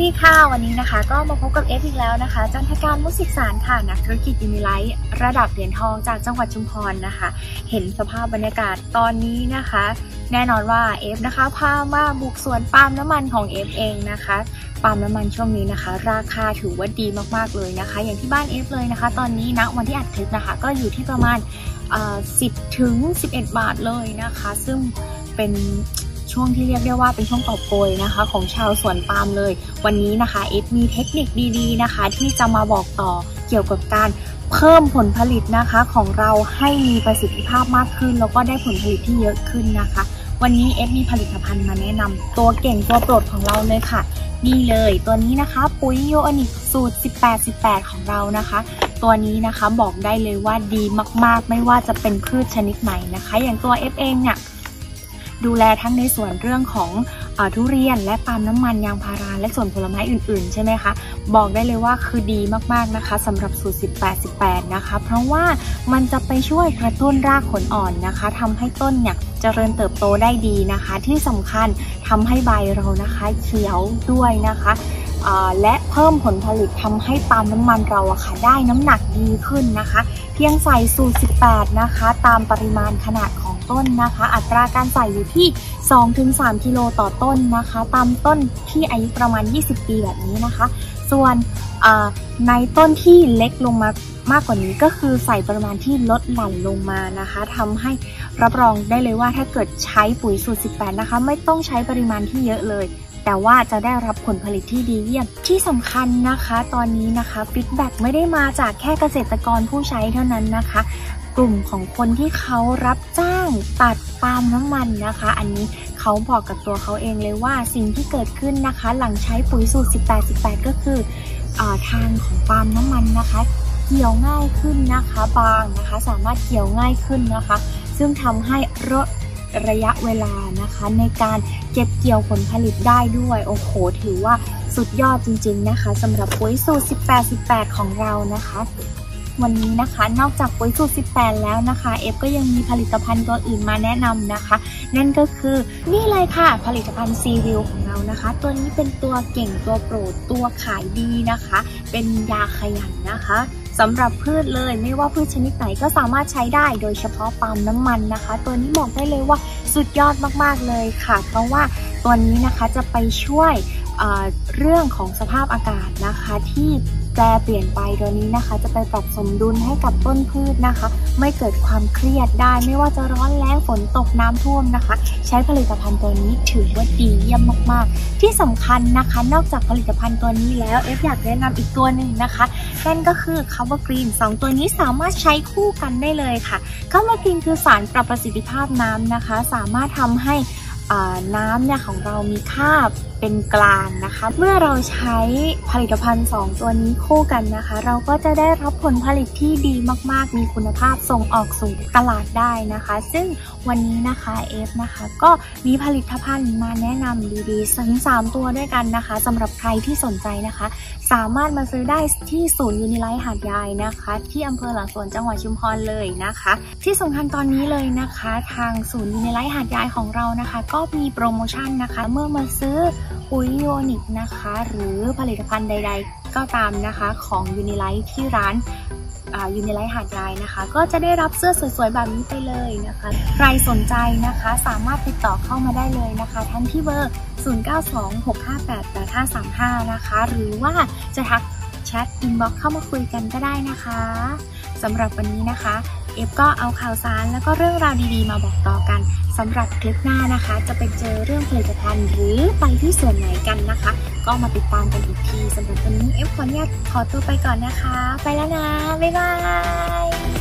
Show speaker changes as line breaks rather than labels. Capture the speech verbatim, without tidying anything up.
ดีค่ะวันนี้นะคะก็มาพบกับเอฟอีกแล้วนะคะจันทการมุสิกสารค่ะนักธุรกิจยูนิไลท์ระดับเหรียญทองจากจังหวัดชุมพรนะคะเห็นสภาพบรรยากาศตอนนี้นะคะแน่นอนว่าเอฟนะคะพามาบุกสวนปาล์มน้ำมันของเอฟเองนะคะปาล์มน้ำมันช่วงนี้นะคะราคาถือว่าดีมากๆเลยนะคะอย่างที่บ้านเอฟเลยนะคะตอนนี้ณวันที่อัดคลิปนะคะก็อยู่ที่ประมาณสิบถึงสิบเอ็ดบาทเลยนะคะซึ่งเป็นช่วงที่เรียกได้ว่าเป็นช่วงกอบโกยนะคะของชาวสวนปาล์มเลยวันนี้นะคะเอฟมีเทคนิคดีๆนะคะที่จะมาบอกต่อเกี่ยวกับการเพิ่มผลผลิตนะคะของเราให้มีประสิทธิภาพมากขึ้นแล้วก็ได้ผลผลิตที่เยอะขึ้นนะคะวันนี้เอฟมีผลิตภัณฑ์มาแนะนำตัวเก่งตัวโปรดของเราเลยค่ะนี่เลยตัวนี้นะคะปุ๋ยโยอนิกสูตรสิบแปด สิบแปดของเรานะคะตัวนี้นะคะบอกได้เลยว่าดีมากๆไม่ว่าจะเป็นพืชชนิดไหนนะคะอย่างตัวเอฟเองเนี่ยดูแลทั้งในส่วนเรื่องของเอ่อทุเรียนและปาล์มน้ำมันยางพาราและส่วนผลไม้อื่นๆใช่ไหมคะบอกได้เลยว่าคือดีมากๆนะคะสำหรับสูตรสิบแปด สิบแปดนะคะเพราะว่ามันจะไปช่วยกระตุ้นรากผลอ่อนนะคะทำให้ต้นเนี่ยเจริญเติบโตได้ดีนะคะที่สำคัญทำให้ใบเรานะคะเขียวด้วยนะคะและเพิ่มผลผลิตทำให้ปาล์มน้ำมันเราอะค่ะได้น้ำหนักดีขึ้นนะคะเพียงใส่สูตรสิบแปดนะคะตามปริมาณขนาดของต้นนะคะอัตราการใส่อยู่ที่ สองถึงสาม กิโลต่อต้นนะคะตามต้นที่อายุประมาณยี่สิบปีแบบนี้นะคะส่วนในต้นที่เล็กลงมามากกว่านี้ก็คือใส่ปริมาณที่ลดหลั่นลงมานะคะทำให้รับรองได้เลยว่าถ้าเกิดใช้ปุ๋ยสูตรสิบแปดนะคะไม่ต้องใช้ปริมาณที่เยอะเลยแต่ว่าจะได้รับผลผลิตที่ดีเยี่ยมที่สำคัญนะคะตอนนี้นะคะฟีดแบ็กไม่ได้มาจากแค่เกษตรกรผู้ใช้เท่านั้นนะคะกลุ่มของคนที่เขารับจ้างตัดปาล์มน้ำมันนะคะอันนี้เขาบอกกับตัวเขาเองเลยว่าสิ่งที่เกิดขึ้นนะคะหลังใช้ปุ๋ยสูตรสิบแปด สิบแปดก็คือทางของปาล์มน้ำมันนะคะเกี่ยวง่ายขึ้นนะคะบางนะคะสามารถเกี่ยวง่ายขึ้นนะคะซึ่งทำให้ลดระยะเวลานะคะในการเก็บเกี่ยวผลผลิตได้ด้วยโอ้โหถือว่าสุดยอดจริงๆนะคะสำหรับปุ๋ยสูตรสิบแปด สิบแปดของเรานะคะวันนี้นะคะนอกจากปุ๋ยสูตรสิบแปดแล้วนะคะเอฟก็ยังมีผลิตภัณฑ์ตัวอื่นมาแนะนำนะคะนั่นก็คือนี่เลยค่ะผลิตภัณฑ์ซีวิลของเรานะคะตัวนี้เป็นตัวเก่งตัวโปรดตัวขายดีนะคะเป็นยาขยันนะคะสำหรับพืชเลยไม่ว่าพืชชนิดไหนก็สามารถใช้ได้โดยเฉพาะปาล์มน้ำมันนะคะตัวนี้บอกได้เลยว่าสุดยอดมากๆเลยค่ะเพราะว่าตัวนี้นะคะจะไปช่วยเอ่อเรื่องของสภาพอากาศนะคะที่แปรเปลี่ยนไปตัวนี้นะคะจะไปปรับสมดุลให้กับต้นพืชนะคะไม่เกิดความเครียดได้ไม่ว่าจะร้อนแล้งฝนตกน้ำท่วมนะคะใช้ผลิตภัณฑ์ตัวนี้ถือว่าดีเยี่ยมมากๆที่สำคัญนะคะนอกจากผลิตภัณฑ์ตัวนี้แล้วเอฟอยากแนะนำอีกตัวหนึ่งนะคะนั่นก็คือ Cover Green สองตัวนี้สามารถใช้คู่กันได้เลยค่ะ Cover Green คือสารปรับประสิทธิภาพน้ำนะคะสามารถทำให้น้ำเนี่ยของเรามีค่าเป็นกลางนะคะเมื่อเราใช้ผลิตภัณฑ์สองตัวนี้คู่กันนะคะเราก็จะได้รับผลผลิตที่ดีมากๆมีคุณภาพส่งออกสู่ตลาดได้นะคะซึ่งวันนี้นะคะเอฟนะคะก็มีผลิตภัณฑ์มาแนะนำดีๆทั้งสามตัวด้วยกันนะคะสำหรับใครที่สนใจนะคะสามารถมาซื้อได้ที่ศูนย์ยูนิไลท์หาดใหญ่นะคะที่อำเภอหลังสวนจังหวัดชุมพรเลยนะคะที่สำคัญตอนนี้เลยนะคะทางศูนย์ยูนิไลท์หาดใหญ่ของเรานะคะก็มีโปรโมชั่นนะคะเมื่อมาซื้อปุ๋ยโยนิกนะคะหรือผลิตภัณฑ์ใดๆก็ตามนะคะของยูนิไลท์ที่ร้านยูนิไลท์หาดใหญ่นะคะก็จะได้รับเสื้อสวยๆแบบนี้ไปเลยนะคะใครสนใจนะคะสามารถติดต่อเข้ามาได้เลยนะคะทั้งที่เบอร์ศูนย์ เก้า สอง หก ห้า แปด แปด ห้า สาม ห้านะคะหรือว่าจะทักแชทอินบ็อกซ์เข้ามาคุยกันก็ได้นะคะสำหรับวันนี้นะคะเอฟก็เอาข่าวสารแล้วก็เรื่องราวดีๆมาบอกต่อกันสำหรับคลิปหน้านะคะจะไปเจอเรื่องผลิตภัณฑ์หรือไปที่ส่วนไหนกันนะคะก็มาติดตามกันอีกทีสำหรับวันนี้เอฟขออนุญาตขอตัวไปก่อนนะคะไปแล้วนะบ๊ายบาย